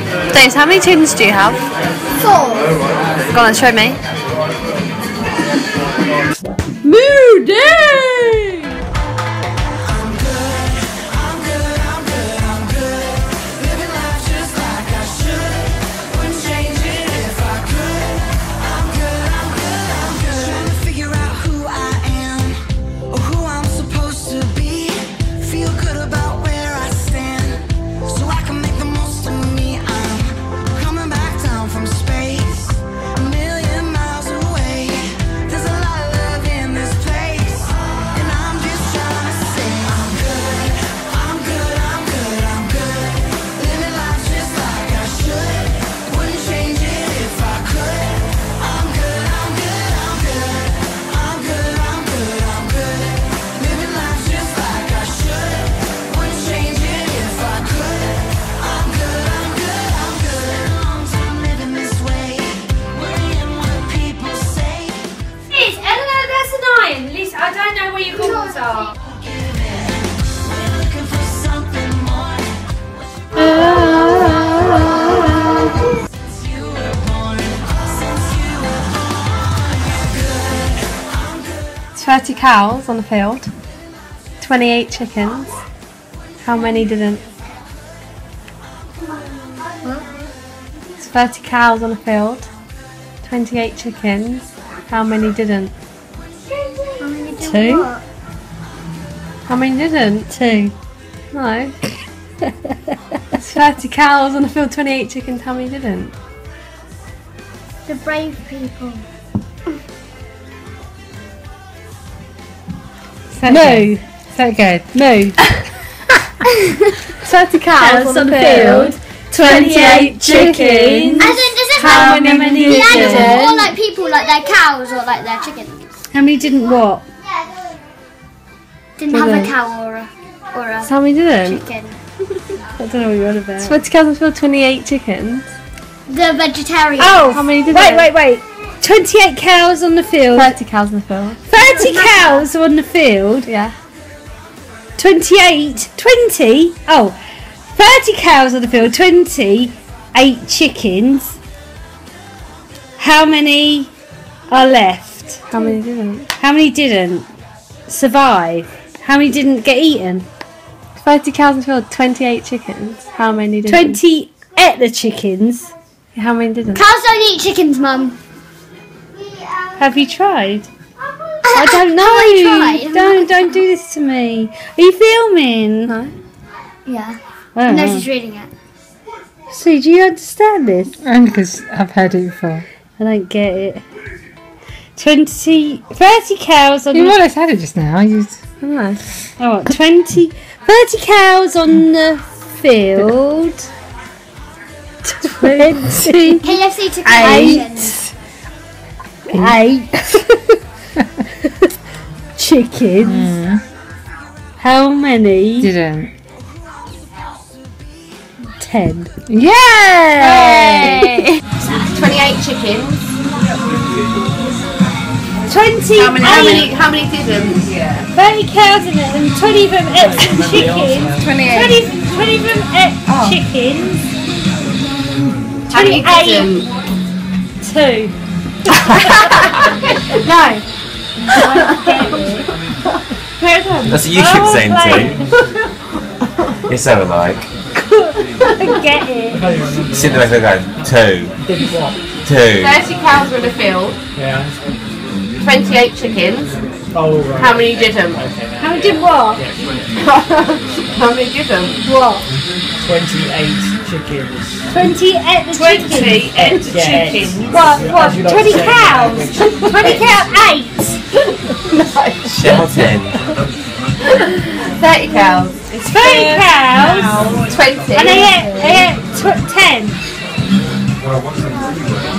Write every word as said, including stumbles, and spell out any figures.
James, how many chickens do you have? Four. Go on, show me. Moo day! I don't know where your calls are. thirty cows on the field, twenty-eight chickens. How many didn't? It's thirty cows on the field, twenty-eight chickens. How many didn't? Two. How many didn't? Two. No. It's thirty cows on the field, twenty-eight chickens. How many didn't? The brave people. Moo. So good. Moo. thirty cows on, on the field, field twenty-eight chickens. As in, does it How like, many the didn't? animals or like people, like their cows or like their chickens? How many didn't what? Didn't have a cow or a or a How many didn't? chicken. I don't know what you're on about. twenty cows on the field, twenty-eight chickens. The vegetarian. Oh, how many didn't? Wait, wait, wait. twenty-eight cows on the field. thirty cows on the field. thirty cows on the field. Yeah. twenty-eight. twenty. Oh. thirty cows on the field. twenty-eight chickens. How many are left? How many didn't? How many didn't survive? How many didn't get eaten? thirty cows on the field, twenty-eight chickens. How many didn't? twenty ate the chickens. How many didn't? Cows don't eat chickens, Mum. Have you tried? I don't know. I tried? Don't don't do this to me. Are you filming? No. Yeah. Oh. No, she's reading it. See, do you understand this? Only because I've heard it before. I don't get it. twenty, thirty cows on You the... always had it just now. You... I don't know. Oh, what, twenty, thirty cows on the field. twenty... K F C took Eight. Eight. Chickens. Mm. How many? Didn't. Ten. Yay! Hey! twenty-eight chickens. Twenty. How many? How many? How many didn't? Yeah. Thirty cows in it, and twenty of them ate chickens. Twenty-eight. Twenty, twenty of them ate Oh. chickens. How many Twenty-eight. didn't? Two. No. That's what you keep Oh, saying play. too. You're so alike. I get it. Sit there and go, two. Two. thirty cows were in the field. Yeah. twenty-eight chickens. Oh, right. How many didn't? How many did what? How many didn't? What? twenty-eight chickens. Twenty ate the twenty chickens. ate the Yeah. chickens. What? As What? you like Twenty to say, cows. yeah. Twenty cows ate. Shelton. thirty cows. It's Thirty cows. twenty. And they ate. They ate tw- ten.